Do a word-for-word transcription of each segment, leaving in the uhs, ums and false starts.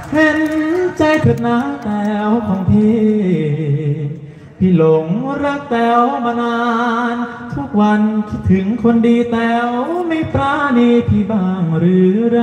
เห็นใจเถิดนะแต้วของพี่พี่หลงรักแต้วมานานทุกวันคิดถึงคนดีแต้วไม่ปราณีพี่บ้างหรือไร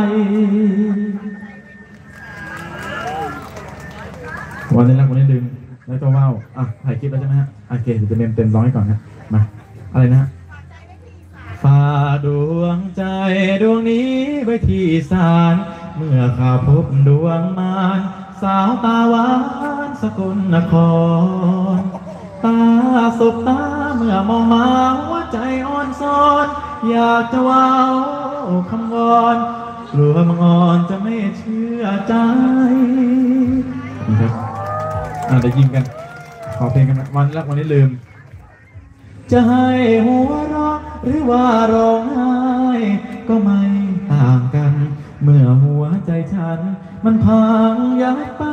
วันนี้รักวันนี้ดึงแล้วตัวว่าวอ่ะถ่ายคลิปแล้วใช่ไหมฮะโอเคเดี๋ยวจะเต็มเต็มร้องให้ก่อนนะมาอะไรนะฝากดวงใจดวงนี้ไว้ที่ศาลเมื่อข้าพบดวงมารสาวตาหวานสกลนครตาสบตาเมื่อมองมาหัวใจอ่อนซ้อนอยากจะว้าวคำวอนกลัวมังอ่อนจะไม่เชื่อใจนะครับอ่าได้ยินกันขอเพลงกันวันแรกวันนี้ลืมจะให้หัวเราะหรือว่าร้องไห้ก็ไม่ต่างกันเมื่อหัวใจฉันมันพังยับไป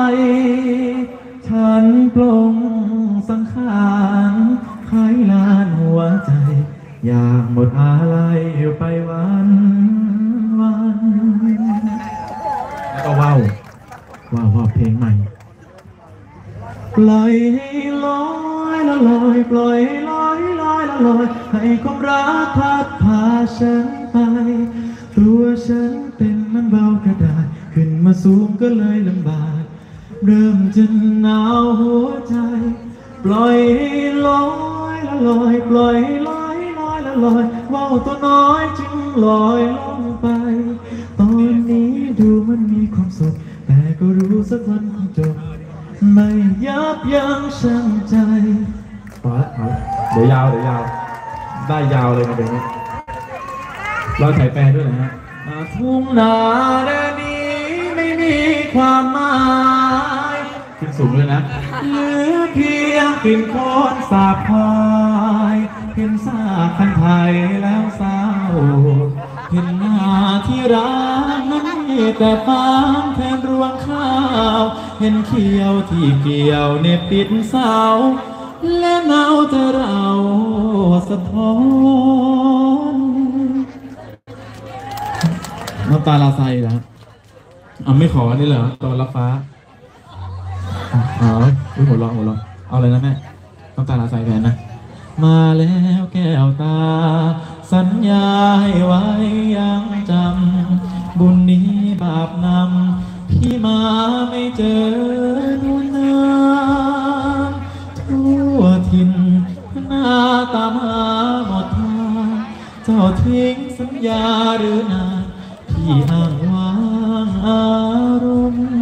ฉันปลงสังขารคล้ายลานหัวใจอย่างหมดอะไรอยู่ไปวันวันแล้วก็ว้าวว้าวว้าวเพลงใหม่ปล่อยให้ลอยละลอยปล่อยลอยลอยละลอยให้ความรักพัดพาฉันไปตัวฉันเป็นมันเบากระดาษขึ้นมาสูงก็เลยลำบากเริ่มจะหนาวหัวใจปล่อยให้ลอยละลอยปล่อยให้ลอยลอยละลอยว่าวตัวน้อยจึงลอยลงไปตอนนี้ดูมันมีความสุขแต่ก็รู้สักวันคงจบไม่ยับยั้งชั่งใจพอแล้วเดี๋ยวยาวเดี๋ยวยาวได้ยาวเลยนะเดี๋ยวนี้เราถ่ายแปลด้วยนะฮะทุ่งนาแดนนี้ไม่มีความหมายขึ้นสูงเลยนะเหลือเพียงกลิ่นโคลนสาบควายเห็นซากคันไทยแล้วเศร้าเห็นหน้าที่รักนั้นมีแต่ฟางแทนรวงข้าวเห็นเขียวที่เกี่ยวเน็บติดเสาและเงาแต่เราสะท้อนน้ำตาลาไซนะอ่ะไม่ขอนี่เหรอตอนรับฟ้าอ๋อหัวเราะหัวเราะเอาเลยนะแม่น้ำตาลาไซแทนนะมาแล้วแก้วตาสัญญาให้ไว้ยังจำบุญนี้บาปนำพี่มาไม่เจอนุ่นน้ำทั่วถิ่นหน้าตามหาหมดทางเจ้าทิ้งสัญญาหรือนาพี่อ้างว้างอารมณ์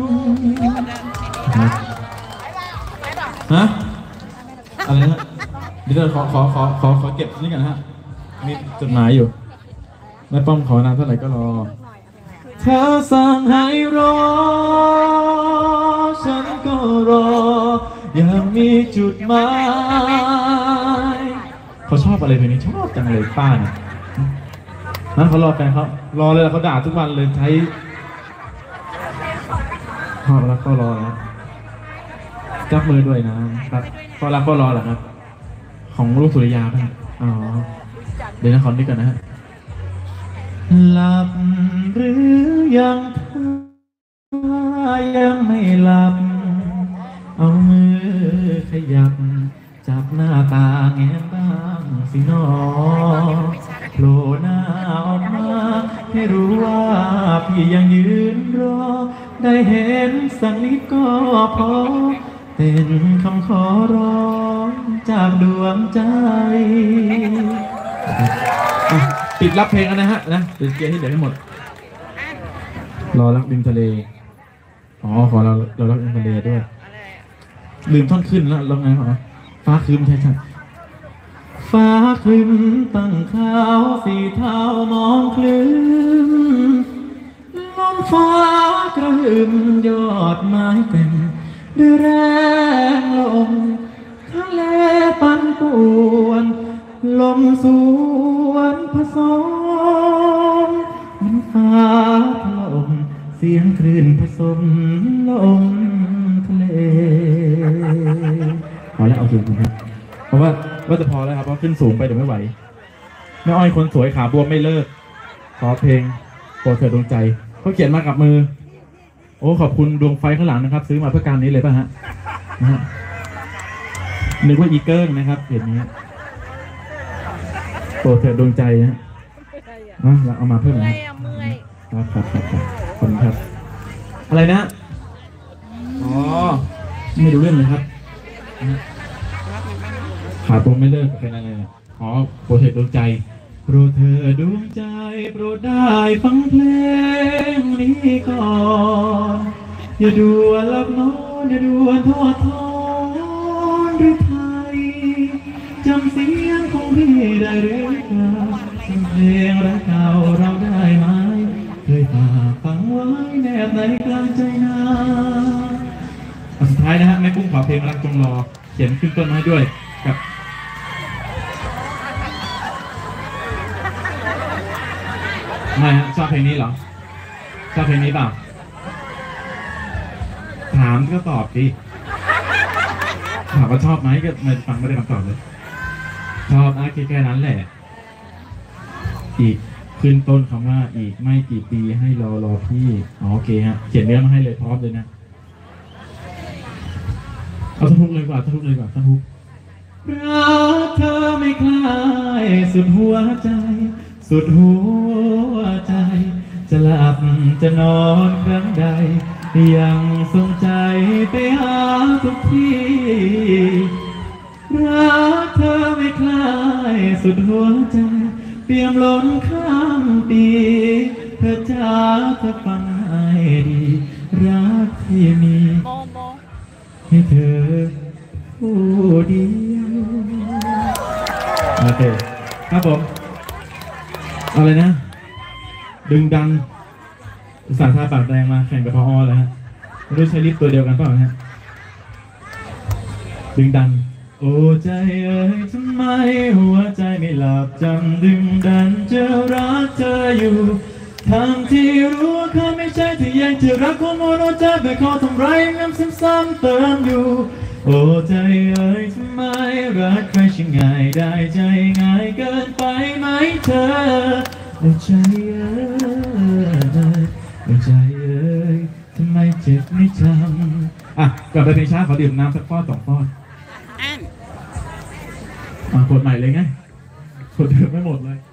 ฮะอะไรนะเดี๋ยวขอขอขอขอขอเก็บนี่กันฮะมีจดหมายอยู่แม่ป้อมขอนานเท่าไหร่ก็รอเธอสั่งให้รอฉันก็รอยังมีจุดหมายเขาชอบอะไรเพลงนี้ชอบจังเลยป้าเนี่ยนั้นเขารอแฟนเขารอเลยเขาด่าทุกวันเลยใช้พอรักก็รอนะจับมือด้วยนะครับพอรักก็รอเหรอครับของลูกสุริยาป่ะอ๋อเดี๋ยวนะขอนิดก่อนนะฮะหลับหรือยังถ้ายังไม่หลับเอามือขยับจับหน้าตาแง้มบ้างสิน้อโผล่หน้าออกมาให้รู้ว่าพี่ยังยืนรอได้เห็นสักนิดก็พอเป็นคำขอร้องจากดวงใจปิดรับเพลงกันนะฮะนะปิดเกียร์ที่เหลือให้หมดรอรักริมทะเลอ๋อขอเราเรารักริมทะเลด้วยลืมท่อนขึ้นแล้วร้องไงเหรอฟ้าคืมใช่ใช่ฟ้าคืมตั้งขาวสีเทามองคลื่นลมฟ้ากระหึ่มยอดไม้เป็นด้วยแรงลมทะเลปั่นป่วนลมสวนผสมมันฟ้าถล่มเสียงคลื่นผสมลมทะเลพอแล้วเอาถึงครับเพราะว่าว่าจะพอแล้วครับเพราะขึ้นสูงไปเดี๋ยวไม่ไหวแม่อ้อยคนสวยขาบวมไม่เลิกขอเพลงโปรดเถิดดวงใจเขาเขียนมากับมือโอ้ขอบคุณดวงไฟข้างหลังนะครับ ซื้อมาเพื่อการนี้เลยป่ะฮะนะฮะนึกว่าอีเกิ้งนะครับเห็นนี้โปรดเถิดดวงใจนะอ่ะเราเอามาเพิ่มเมื่นะอยอะเมื่อยครับครับครับครับขอบคุณครับ อะไรนะอ๋อไม่รู้เรื่องเลยครับขาตรงไม่เลิกเป็นอะไรเนี่ยอ๋อโปรดเถิดดวงใจโปรดเถิดดวงใจโปรดได้ฟังเพลงนี้ก่อนอย่าด่วนหลับนอนอย่าด่วนทอดทอนหรือไทยจำเสียงของพี่ได้หรือเปล่าจำเพลงรักเก่าเราได้ไหมเคยฝากฟังไว้แนบในกลางใจนาอันสุดท้ายนะฮะแม่กุ้งขอเพลงรักจงรอเขียนขึ้นต้นไม้ด้วยกับไม่ฮะชอบเพลงนี้เหรอชอบเพลงนี้เปล่าถามก็ตอบดิถามว่าชอบไหมก็ไม่ฟังไม่ได้คำตอบเลยชอบนะแค่นั้นแหละอีกขึ้นต้นคำว่าอีกไม่กี่ปีให้รอรอพี่อ๋อโอเคฮะเขียนเนื้อมาให้เลยพร้อมเลยนะเอาท่อนฮุกเลยกว่าท่อนฮุกเลยกว่าท่อนฮุกรักเธอไม่คลายสุดหัวใจสุดหัวใจจะหลับจะนอนครั้งใดยังทรงใจไปหาทุกที่รักเธอไม่คลายสุดหัวใจเปี่ยมล้นข้ามปีเธอจ้าเธอฟังให้ดีรักที่มีโมโมให้เธอผู้เดียวโอเคครับผมเอาเลยนะดึงดังอุตสาห์ทาปากแดงมาแข่งกับพอเลยฮะไม่รู้ใช้ลิปตัวเดียวกันเปล่าฮะดึงดังโอ้ใจเอ๋ยทำไมหัวใจไม่หลับจำดึงดันจะรักเธออยู่ทั้งที่รู้ว่าเขาไม่ใช่ที่ยังจะรักคนโมโนใจไปขอทำร้ายย้ำซ้ำๆเติมอยู่โอ้ใจเอ๋ยทำไมรักใครช่างง่ายได้ใจง่ายเกินไปไหมเธอโอ้ใจเอ๋ยโอ้ใจเอ๋ยทำไมเจ็บไม่จำอ่ะกลับไปเพลงช้าขอดื่มน้ำสักฟอดสองฟอดอ่ะกดใหม่เลยไงกดเดิมไม่หมดเลย